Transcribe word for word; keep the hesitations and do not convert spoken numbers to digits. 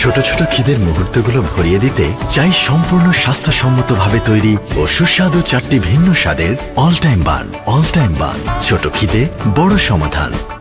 ছোট ছোট খিদের মুহূর্তগুলো ভরিয়ে দিতে চাই সম্পূর্ণ স্বাস্থ্যসম্মতভাবে তৈরি ও সুস্বাদু চারটি ভিন্ন স্বাদের all time bun. All time bun, ছোট খিদে বড় সমাধান।